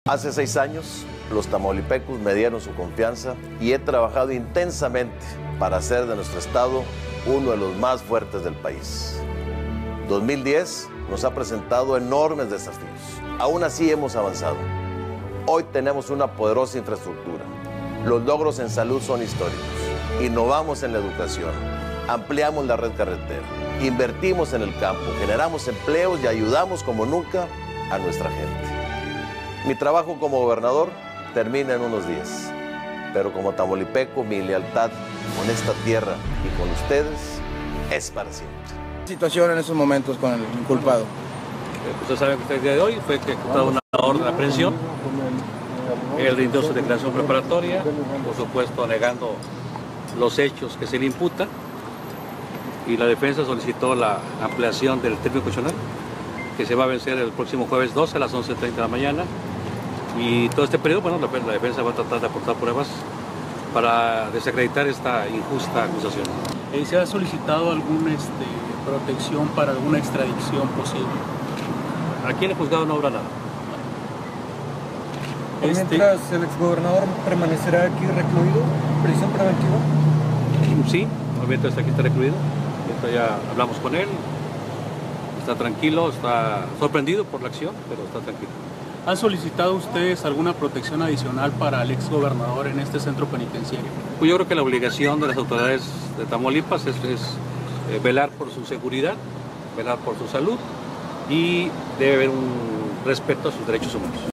Hace 6 años, los tamaulipecos me dieron su confianza y he trabajado intensamente para hacer de nuestro estado uno de los más fuertes del país. 2010 nos ha presentado enormes desafíos. Aún así hemos avanzado. Hoy tenemos una poderosa infraestructura. Los logros en salud son históricos. Innovamos en la educación, ampliamos la red carretera, invertimos en el campo, generamos empleos y ayudamos como nunca a nuestra gente. Mi trabajo como gobernador termina en unos días, pero como tamaulipeco mi lealtad con esta tierra y con ustedes es para siempre. Situación en esos momentos con el inculpado. Ustedes saben que el día de hoy fue ejecutada una orden de aprehensión. Él rindió su declaración preparatoria, por supuesto negando los hechos que se le imputa, y la defensa solicitó la ampliación del término constitucional, que se va a vencer el próximo jueves 12 a las 11:30 de la mañana. Y todo este periodo, bueno, la defensa va a tratar de aportar pruebas para desacreditar esta injusta acusación. ¿Se ha solicitado alguna protección para alguna extradición posible? Aquí en el juzgado no habrá nada. Mientras el exgobernador permanecerá aquí recluido, prisión preventiva. Sí, obviamente está aquí, está recluido. Ya hablamos con él, está tranquilo, está sorprendido por la acción, pero está tranquilo. ¿Han solicitado ustedes alguna protección adicional para el exgobernador en este centro penitenciario? Pues yo creo que la obligación de las autoridades de Tamaulipas es velar por su seguridad, velar por su salud, y debe haber un respeto a sus derechos humanos.